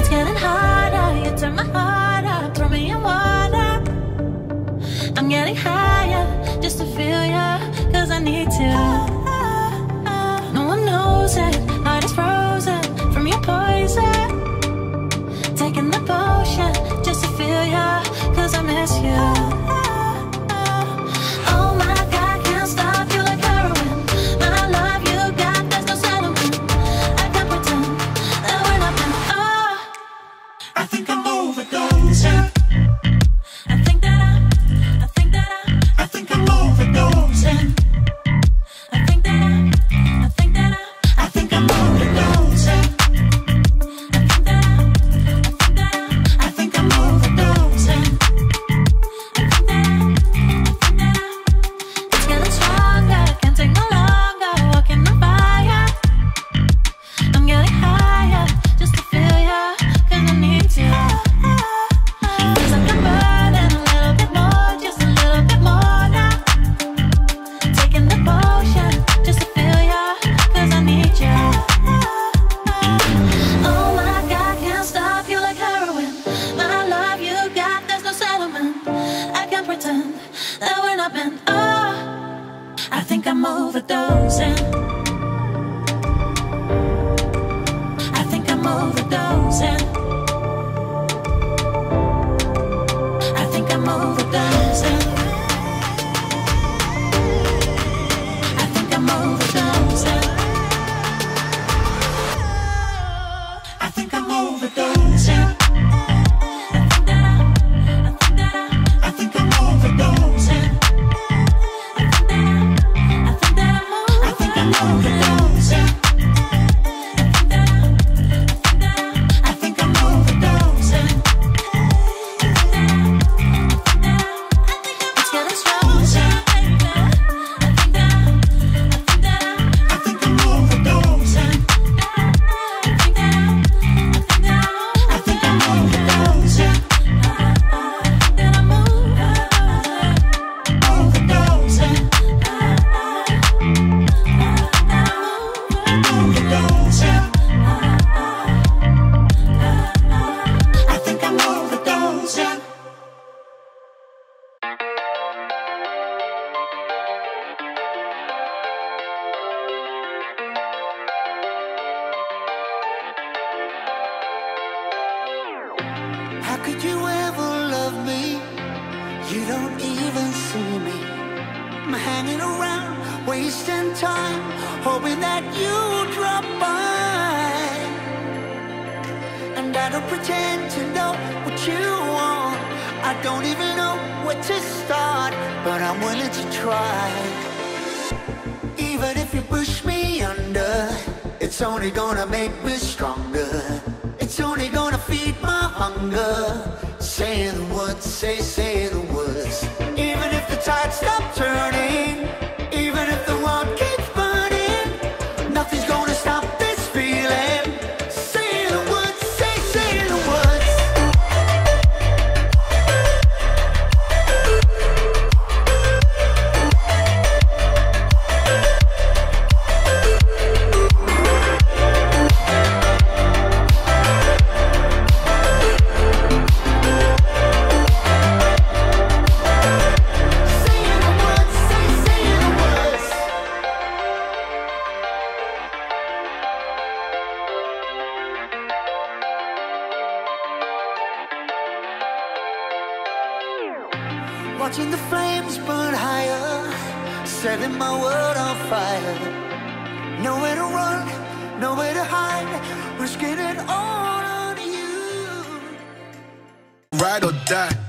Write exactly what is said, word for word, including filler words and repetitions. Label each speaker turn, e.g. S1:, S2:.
S1: It's getting harder, you turn my heart up, throw me in water. I'm getting higher, just to feel ya, cause I need to. No one knows it, heart is frozen from your poison. Taking the potion, just to feel ya, cause I miss you. Oh my God, can't stop you like heroin. My love you got, there's no settlement. I can't pretend that we're not meant. Oh, I think I'm overdosing. I think that I, I think that I, I think I'm overdosing. I think that I, I think that I, I think I'm overdosing. I think that I, I think that I, I think I'm overdosing. I think that I, I think that I, it's getting stronger, can't take no longer, walking on fire. I'm getting higher, just to feel ya, cause I need to. Feels like I'm burning a little bit more, just a little bit more now. Taking the potion, just to feel ya, cause I need ya. Oh my God, can't stop you like heroin. My love you got, there's no settlement. I can't pretend that we're not meant. Oh, I think I'm overdosing. I think I'm overdosing. I think I'm overdosing. I think I'm overdosing. I think I'm overdosing. I think that I, I think that I, I think I'm overdosing. I think that I, I think that I'm, I think I'm overdosing. I think that I, I think that I, I think I'm overdosing. I think that I, I think that I, it's getting stronger. I think that I, I think that I, I think I'm overdosing. I think that I, I think that I, I think I'm overdosing. I think that I'm overdosing. Overdosing. I think I'm overdosing.
S2: How could you ever love me? You don't even see me. I'm hanging around, wasting time, hoping that you drop by. And I don't pretend to know what you want. I don't even know where to start, but I'm willing to try. Even if you push me under, it's only gonna make me stronger. It's only gonna feed my hunger. Say the words, say, say the words. Even if the tide stops turning, even if the world keeps burning, nothing's gonna stop this feeling. Say the words, say, say the words. Watching the flames burn higher, setting my world on fire. Nowhere to run, nowhere to hide, risking it all on you.
S3: Ride or die.